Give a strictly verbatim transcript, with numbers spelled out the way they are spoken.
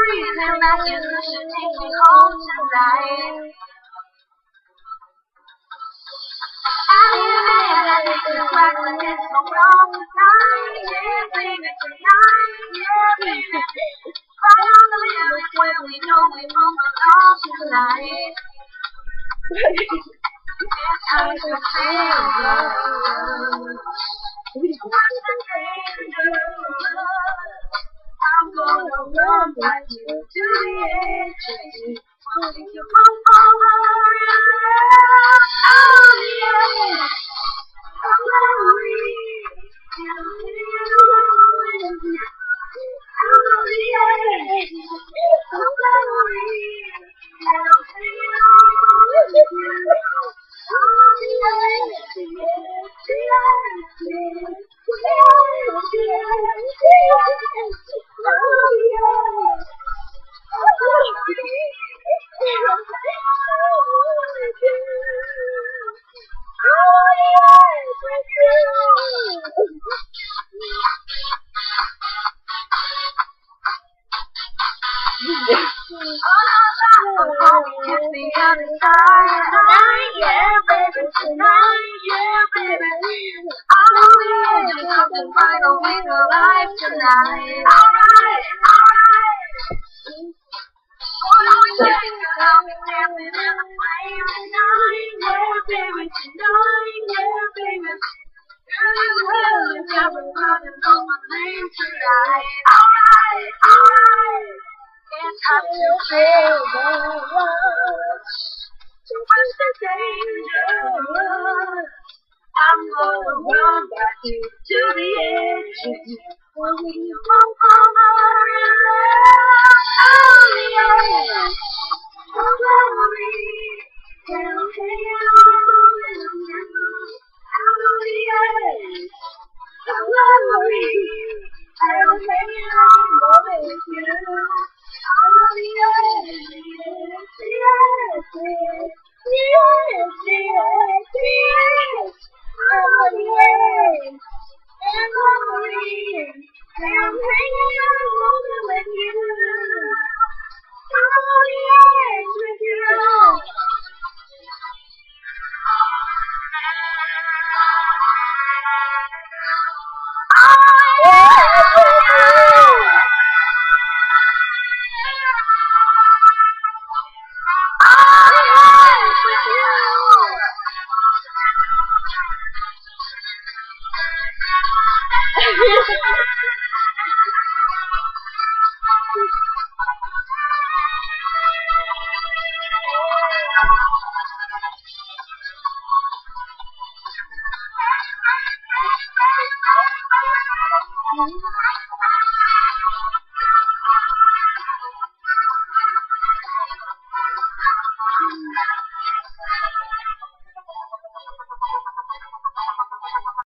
reason that you should take me home tonight. I need a man that makes me crack like it's so wrong tonight. Yeah, baby, tonight. Yeah, baby. Right on the limit when we know we both belong tonight. It's time to feel love. What's the danger? I'm gonna run back you to the edge. I'll take you from over and love. Oh yeah, I'm gonna read. I'm gonna read. I'm gonna read. I'm gonna read. And I'll take it all with you. Oh yeah, yeah, yeah, yeah. Kiss me on the side tonight, yeah, baby, tonight, yeah, baby. I'm on the edge of something final, we alive tonight. Alright, alright. What are we saying? I'll be dancing in the flame tonight, yeah, baby, tonight, yeah, baby. Girl, you will, and everybody knows my name tonight. Alright, alright. It's hard to feel the rush. What's the danger? I'm gonna run back you to the edge. When you come over and love, oh yeah. I'm gonna read.